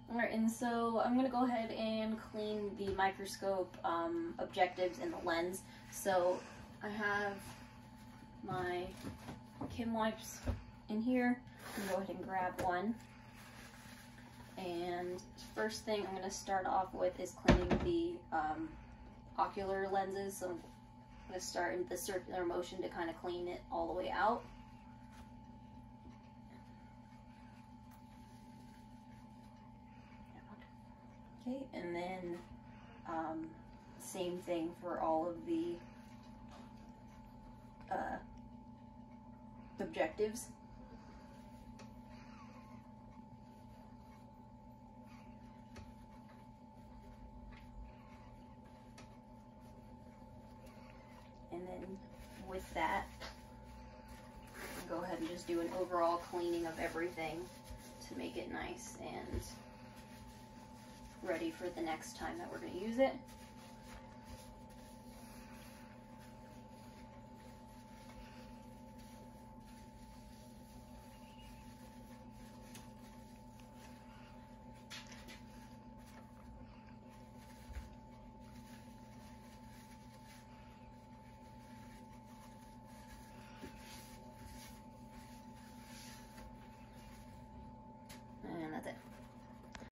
Alright, and so I'm going to go ahead and clean the microscope objectives and the lens. So I have my Kim wipes in here. I'm going to go ahead and grab one. And first thing I'm going to start off with is cleaning the ocular lenses. So I'm going to start in the circular motion to kind of clean it all the way out. Okay, and then same thing for all of the objectives. And then with that, go ahead and just do an overall cleaning of everything to make it nice and ready for the next time that we're going to use it.